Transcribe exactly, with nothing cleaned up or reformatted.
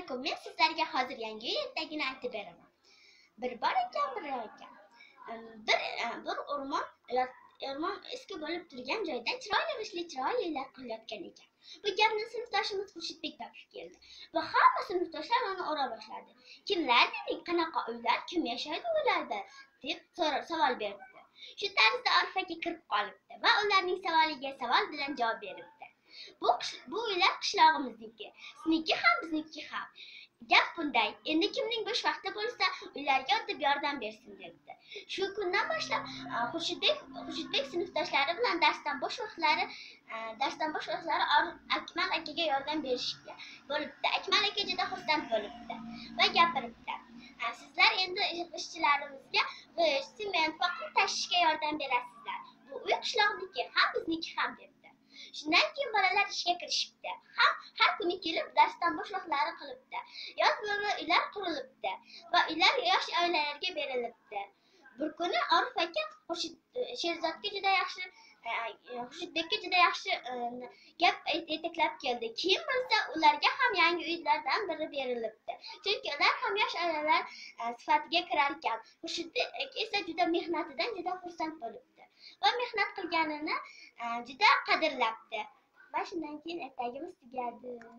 alaykum. Men sizlarga hozir yangi uy ertagini aytib beraman. Bir bor ekan, bir ekan. Bir bir o'rmon, o'rmon eski bo'lib turgan joyda chiroyli ishli chiroyli uylar qurilayotgan ekan. Bu gapni sinfdoshimiz Xurshidbek topib keldi va hamma sinfdoshlar uni o'ra boshladi. Kimlar dedik, qanaqa uylar, kim yashaydi ularda deb savol berdi. Shu tarzda Orif aka kirib qolibdi va ularning savoliga savol bilan javob beribdi. Bu bu uylar qishlog'imizniki, sizniki ham bizniki ham. Gap bunday. Endi kimning bo'sh vaqti bo'lsa, uylarga o'tib yordam bersin debdi. Shu kundan boshlab Xurshidbek Xurshidbek sinfdoshlari bilan darsdan bo'sh vaqtlari darsdan bo'sh vaqtlari Akmal akaga yordam berishga bo'libdi. Akmal aka juda xursand bo'libdi va gapiribdi. Sizlar endi ishchilarimizga g'isht, sement va qum tashishga yordam berasizlar. Bu uy qishloqniki, ham bizniki ham debdi. Shundan keyin bolalar ishga kirishibdi. Ham har kuni kelib darsdan bo'sh vaqtlari qilibdi. Yoz bo'lma uylar qurilibdi va uylar yosh oilalarga berilibdi. Bir kuni Orif aka Sherzodga juda yaxshi Xurshidbekka juda yaxshi gap aytaklab keldi. Keyin bo'lsa ularga ham yangi uylardan biri berilibdi. Chunki ular ham yosh oilalar sifatiga kirar ekan. Xurshidbek esa juda mehnatidan juda xursand bo'libdi va mehnat qilganini juda qadrlabdi. Va shundan keyin ertagimiz tugadi.